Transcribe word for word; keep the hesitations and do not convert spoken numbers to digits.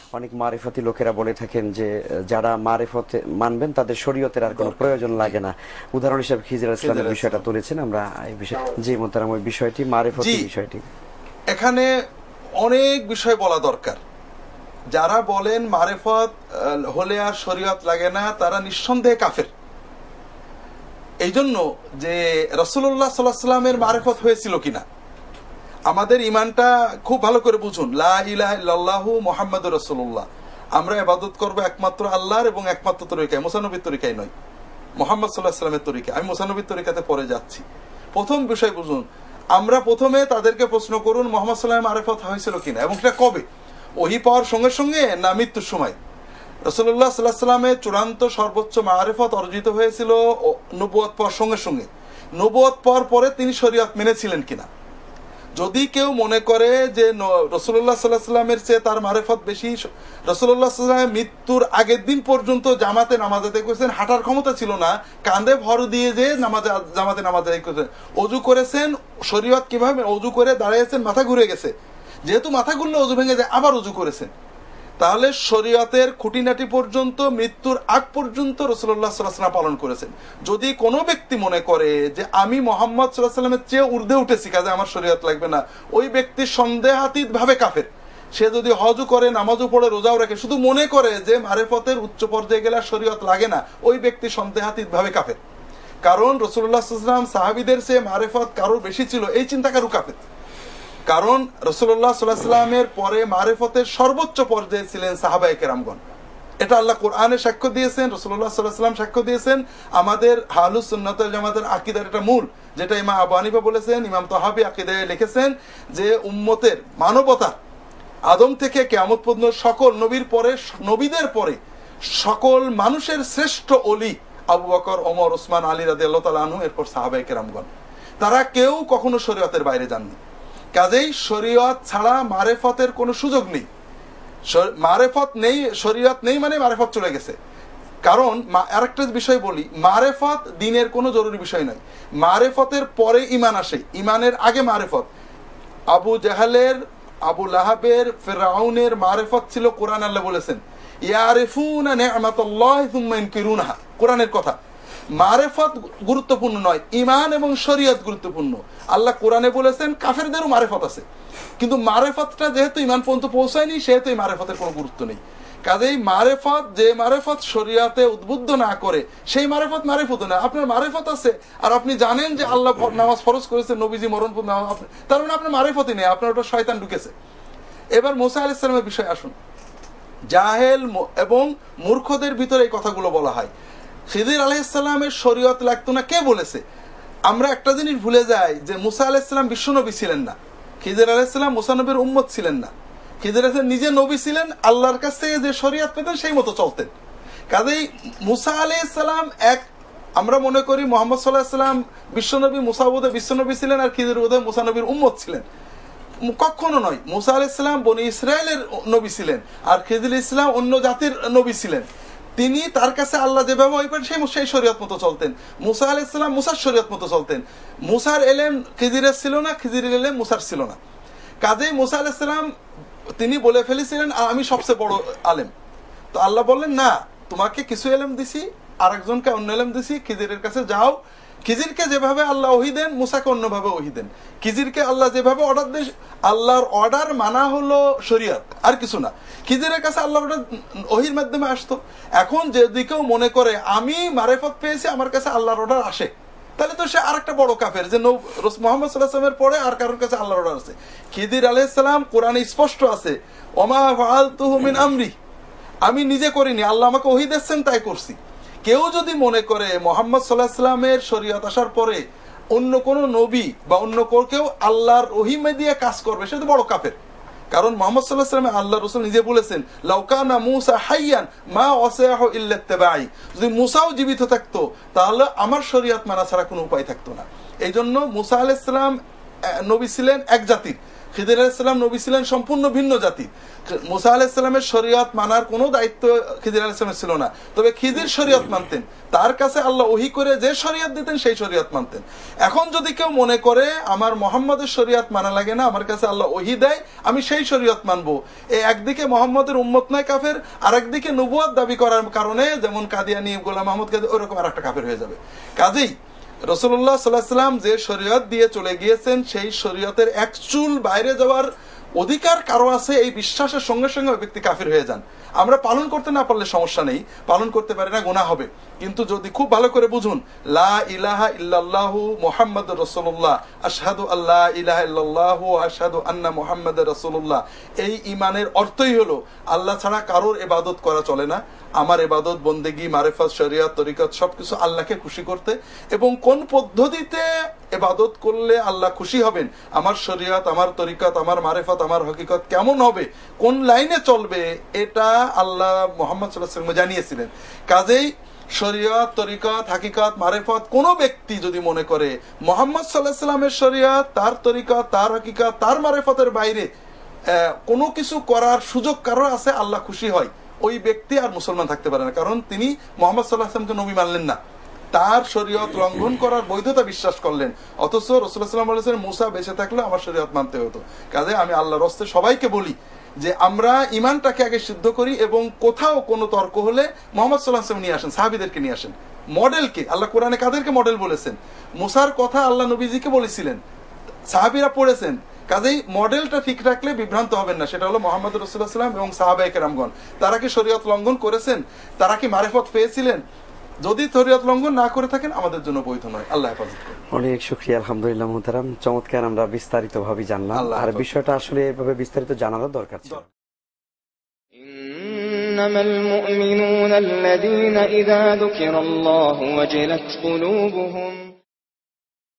অনেক মারিফতি লোকেরা বলে থাকেন যে যারা মারিফত মানবেন তাদের শরীয়তের আর কোনো প্রয়োজন লাগে না। উদাহরণ হিসেবে খিজির আলাইহিস সালামের বিষয়টা তুলেছেন। আমরা এই বিষয় জি মোহতারাম ওই বিষয়টি মারিফতের বিষয়টি এখানে অনেক বিষয় বলা দরকার। যারা বলেন মারিফত হলে আর শরীয়ত লাগে না তারা নিঃসন্দেহে কাফের। এই জন্য যে রাসূলুল্লাহ সাল্লাল্লাহু আলাইহি ওয়াসাল্লামের মারিফত হয়েছিল কিনা আমাদের ঈমানটা খুব ভালো করে বুঝুন। লা ইলাহা ইল্লাল্লাহু মুহাম্মাদুর রাসূলুল্লাহ, আমরা ইবাদত করব একমাত্র আল্লাহর এবং একমাত্র তরিকায়, মুসা নবীর তরিকায় নয়, মুহাম্মদ সাল্লাল্লাহু আলাইহি ওয়াসাল্লামের তরিকায়। আমি মুসা নবীর তরিকাতে পরে যাচ্ছি। প্রথম বিষয় বুঝুন, আমরা প্রথমে তাদেরকে প্রশ্ন করুন মুহাম্মদ সাল্লাল্লাহু আলাইহি ওয়াসাল্লামের মারিফত হয়েছিল কিনা এবং সেটা কবে, ওহী পাওয়ার সঙ্গে সঙ্গে না মৃত্যুর সময়। রাসূলুল্লাহ সাল্লাল্লাহু আলাইহি ওয়াসাল্লামের চূড়ান্ত সর্বোচ্চ মারিফত অর্জিত হয়েছিল নবুয়ত পাওয়ার সঙ্গে সঙ্গে। নবুয়ত পাওয়ার পরে তিনি শরীয়ত মেনেছিলেন কিনা। যদি কেউ মনে করে যে রাসূলুল্লাহ সাল্লাল্লাহু আলাইহি ওয়াসাল্লামের চেয়ে তার মারিফত বেশি, রাসূলুল্লাহ সাল্লাল্লাহু আলাইহি ওয়াসাল্লামের মৃত্যুর আগের দিন পর্যন্ত জামাতে নামাজ আদায় করেছেন, হাঁটার ক্ষমতা ছিল না, কাঁধে ভর দিয়ে যে নামাজে জামাতে নামাজ আদায় করেছেন, ওযু করেছেন, শরীয়ত কিভাবে ওযু করে দাঁড়িয়েছেন, মাথা ঘুরে গেছে, যেহেতু মাথা ঘুরলে ওযু ভেঙে যায় আবার ওযু করেছেন। তাহলে শরীয়তের খুঁটিনাটি পর্যন্ত মৃত্যুর আগ পর্যন্ত রাসূলুল্লাহ সাল্লাল্লাহু আলাইহি ওয়াসাল্লাম পালন করেছেন। যদি কোনো ব্যক্তি মনে করে যে আমি মুহাম্মদ সাল্লাল্লাহু আলাইহি ওয়াসাল্লামের চেয়ে ঊর্ধ্বে উঠেছি কাজে আমার শরীয়ত লাগবে না, ওই ব্যক্তি সন্দেহাতীত ভাবে কাফের। সে যদি হজও করে, নামাজও পড়ে, রোজাও রাখে, শুধু মনে করে যে মারিফতের উচ্চ পর্যায়ে গেলে শরীয়ত লাগে না, ওই ব্যক্তি সন্দেহাতীত ভাবে কাফের। কারণ রাসূলুল্লাহ সাল্লাল্লাহু আলাইহি ওয়াসাল্লাম সাহাবীদের চেয়ে মারিফত কারোর বেশি ছিল, এই চিন্তা কারো কাফের। কারণ রাসূলুল্লাহ সাল্লাল্লাহু আলাইহি ওয়াসাল্লামের পরে মারিফতের সর্বোচ্চ পর্যায়ে ছিলেন সাহাবায়ে কেরামগণ। এটা আল্লাহ কোরআনে সাক্ষ্য দিয়েছেন, রাসূলুল্লাহ সাল্লাল্লাহু আলাইহি ওয়াসাল্লাম সাক্ষ্য দিয়েছেন। আমাদের আহলুস সুন্নাত ওয়াল জামাতের আকীদার এটা মূল, যেটা ইমাম আবু হানিফা বলেছেন, ইমাম তাহাবী আকীদায় লিখেছেন যে উম্মতের মানবতা আদম থেকে কিয়ামত পর্যন্ত সকল নবীর পরে, নবীদের পরে সকল মানুষের শ্রেষ্ঠ ওলি আবু বকর, ওমর, ওসমান, আলী রাদিয়াল্লাহু তাআলা আনহু, এরপর সাহাবায়ে কেরামগণ। তারা কেউ কখনো শরীয়তের বাইরে যাননি। কাজেই শরীয়ত ছাড়া মারিফতের কোনো সুযোগ নেই। মারিফত নেই, শরীয়ত নেই মানে মারিফত চলে গেছে। কারণ আরেকটা বিষয় বলি, মারিফত দ্বীনের কোনো জরুরি বিষয় নয়। মারিফতের পরে ঈমান আসে, ঈমানের আগে মারিফত। আবু জাহালের, আবু লাহাবের, ফিরআউনের মারিফত ছিল, কোরআন আল্লাহ বলেছেন ইয়ারিফুনা নি'মাতাল্লাহি সুম্মা ইনকিরুনহা, কোরআনের কথা। মারিফত গুরুত্বপূর্ণ নয়, ঈমান এবং শরীয়ত গুরুত্বপূর্ণ। আল্লাহ কোরআনে বলেছেন কাফেরদেরও মারিফত আছে, কিন্তু মারিফতটা যেহেতু ঈমান পর্যন্ত পৌঁছায়নি সেহেতু এই মারিফতের কোনো গুরুত্ব নেই। কাজেই মারিফত, যে মারিফত শরীয়তে উদ্বুদ্ধ না করে সেই মারিফত মারিফত না। আপনার মারিফত আছে আর আপনি জানেন যে আল্লাহ নামাজ ফরজ করেছে, নবীজি মরণ নামাজ, তার মানে আপনার মারিফতই নেই, আপনার ওটা শয়তান ঢুকেছে। এবার মুসা আলাইহিস সালামের বিষয়ে আসুন। জাহেল এবং মূর্খদের ভিতরে এই কথাগুলো বলা হয়। খিজির আলাইহিস সালামের শরীয়ত লাগতো না, কে বলেছে? আমরা একটা জিনিস ভুলে যাই যে মুসা আলাইহিস সালাম বিশ্বনবী ছিলেন না, খিজির আলাইহিস সালাম মুসা নবীর উম্মত ছিলেন না। খিজির আলাইহিস সালাম নিজে নবী ছিলেন, আল্লাহর কাছ থেকে যে শরীয়ত পেতেন সেই মতো চলতেন। কাজেই মুসা আলাইহিস সালাম এক, আমরা মনে করি মুহাম্মদ সাল্লাল্লাহু আলাইহি ওয়াসাল্লাম বিশ্বনবী, মুসা বোধহয় বিশ্বনবী ছিলেন আর খিজির বোধহয় মুসা নবীর উম্মত ছিলেন। কখনো নয়। মুসা আলাইহিস সালাম বনি ইসরায়েলের নবী ছিলেন আর খিজির ইসলাম অন্য জাতির নবী ছিলেন। তিনি তার কাছে আল্লাহ যেভাবে ওই সেই সেই শরীয়ত মতো চলতেন। মুসা আলাইহিস সালাম মুসার শরীয়ত মতো চলতেন। মুসার এলেম খিজিরের ছিল না, খিজিরের এলেম মুসার ছিল না। কাজেই মুসা আলাইহিস সালাম তিনি বলে ফেলেছিলেন আমি সবচেয়ে বড় আলেম। তো আল্লাহ বললেন না, তোমাকে কিছু এলেম দিছি, আরেকজনকে অন্য এলেম দিছি, খিজিরের কাছে যাও। খিজিরকে যেভাবে আল্লাহ ওহী দেন মুসাকে অন্যভাবে ওহী দেন। খিজিরকে আল্লাহ যেভাবে অর্ডার দেন, আল্লাহর অর্ডার মানা হলো শরীয়ত, আর কিছু না। খিজিরের কাছে আল্লাহর অর্ডার ওহীর মাধ্যমে আসতো। এখন যদি কেউ মনে করে আমি মারিফত পেয়েছি, আমার কাছে আল্লাহর অর্ডার আসে, তাহলে তো সে আরেকটা বড় কাফের যে মুহাম্মদ সাল্লাল্লাহু আলাইহি ওয়াসাল্লামের পরে আর কারোর কাছে আল্লাহর অর্ডার আছে। খিজির আলাইহিস সালাম কোরআনে স্পষ্ট আছে ওমা ফাআলতুহু মিন আমরি, আমি নিজে করিনি, আল্লাহ আমাকে ওহী দিয়েছেন তাই করছি। কেউ যদি মনে করে মুহাম্মদ সাল্লাল্লাহু আলাইহি ওয়াসাল্লামের শরীয়ত আসার পরে অন্য কোন নবী বা অন্য কেউ আল্লাহর ওহী দিয়ে কাজ করবে, সে তো বড় কাফের। কারণ মুহাম্মদ সাল্লাল্লাহু আলাইহি ওয়াসাল্লাম আল্লাহর রাসূল নিজে বলেছেন লাউ কানা মূসা হাইয়ান মা ওয়াসাহু ইল্লা ইত্তিবাই, যদি মূসাও জীবিত থাকতো তাহলে আমার শরীয়ত মানা ছাড়া কোনো উপায় থাকতো না। এইজন্য মূসা আলাইহিস সালাম নবী ছিলেন এক জাতির, খিদির আলাইহিস সালাম নবী ছিলেন সম্পূর্ণ ভিন্ন জাতি। মুসা আলাইহিস সালামের শরীয়ত মানার কোনো দায়িত্ব খিদির আলাইহিস সালামের ছিল না, তবে খিদির শরীয়ত মানতেন, তার কাছে আল্লাহ ওহী করে যে শরীয়ত দিতেন সেই শরীয়ত মানতেন। এখন যদি কেউ মনে করে আমার মুহাম্মদের শরীয়ত মানা লাগে না, আমার কাছে আল্লাহ ওহী দেয় আমি সেই শরীয়ত মানবো, এই একদিকে মুহাম্মদের উম্মত নয় কাফের, আর একদিকে নবুয়ত দাবি করার কারণে যেমন কাদিয়ানি গোলাম আহমদ কাদিয়ানি ওরকম আর একটা কাফের হয়ে যাবে। কাজেই রাসূলুল্লাহ সাল্লাল্লাহু আলাইহি ওয়াসাল্লাম যে শরীয়ত দিয়ে চলে গিয়েছেন সেই শরীয়তের এক চুল বাইরে যাওয়ার অধিকার কারো আছে, এই বিশ্বাসের সঙ্গে সঙ্গে ওই ব্যক্তি কাফির হয়ে যান। আমরা পালন করতে না পারলে সমস্যা নেই, পালন করতে পারি না গুনাহ হবে, কিন্তু যদি খুব ভালো করে বুঝুন লা ইলাহা ইল্লাল্লাহু মুহাম্মাদুর রাসূলুল্লাহ আশহাদু আল্লা ইলাহা ইল্লাল্লাহু ওয়া আশহাদু আন্না মুহাম্মাদার রাসূলুল্লাহ, এই ঈমানের অর্থই হলো আল্লাহ ছাড়া কারোর ইবাদত করা চলে না, আমার ইবাদত বন্দেগী মারিফাত শরিয়ত তরিকত সবকিছু আল্লাহকে খুশি করতে, এবং কোন পদ্ধতিতে ইবাদত করলে আল্লাহ খুশি হবেন, আমার শরিয়ত আমার তরিকত আমার মারিফাত আমার হকিকত কেমন হবে, কোন লাইনে চলবে, এটা আল্লাহ মুহাম্মদ সাল্লাল্লাহু আলাইহি ওয়াসাল্লাম জানিয়েছিলেন। কাজেই শরিয়ত তরিকত হাকিকত মারিফত কোন ব্যক্তি যদি মনে করে মুহাম্মদ সাল্লাল্লাহু আলাইহি ওয়াসাল্লামের শরিয়ত তার তরিকত তার হাকিকত তার মারিফতের বাইরে কোনো কিছু করার সুযোগ কারো আছে, আল্লাহ খুশি হয়, ওই ব্যক্তি আর মুসলমান থাকতে পারে না, কারণ তিনি মুহাম্মদ সাল্লাল্লাহু আলাইহি ওয়াসাল্লামকে নবী মানলেন না, তার শরীয়ত লঙ্ঘন করার বৈধতা বিশ্বাস করলেন। অথচ রাসূলুল্লাহ সাল্লাল্লাহু আলাইহি ওয়াসাল্লাম মুসা বেঁচে থাকলে আমার শরীয়ত মানতে হতো। কাজে আমি আল্লাহর রাস্তায় সবাইকে বলি যে আমরা ইমানটাকে আগে সিদ্ধ করি, এবং কোথাও কোনো তর্ক হলে মুহাম্মদ সাল্লাল্লাহু আলাইহি ওয়াসাল্লাম নিয়ে আসেন, সাহাবীদেরকে নিয়ে আসেন। মডেলকে আল্লাহ কোরআনে কাদেরকে মডেল বলেছেন? মুসার কথা আল্লাহ নবীজিকে বলেছিলেন, সাহাবীরা পড়েছেন। কাজেই মডেলটা ঠিক রাখলে বিভ্রান্ত হবেন না, সেটা হলো মুহাম্মদ রাসূলুল্লাহ সাল্লাল্লাহু আলাইহি ওয়াসাল্লাম এবং সাহাবায়ে কেরামগণ। তারা কি শরীয়ত লঙ্ঘন করেছেন? তারা কি মারিফত পেয়েছিলেন? যদি শরীয়ত লঙ্ঘন না করে থাকেন আমাদের জন্য বৈধ নয়। আল্লাহ হেফাজত করুন। অনেক শুকরিয়া, আলহামদুলিল্লাহ মুহতারাম, চমৎকার আমরা বিস্তারিত ভাবে জানলাম, আর বিষয়টা আসলে এভাবে বিস্তারিত জানারও দরকার ছিল। إنما المؤمنون الذين إذا ذكر الله وجلت قلوبهم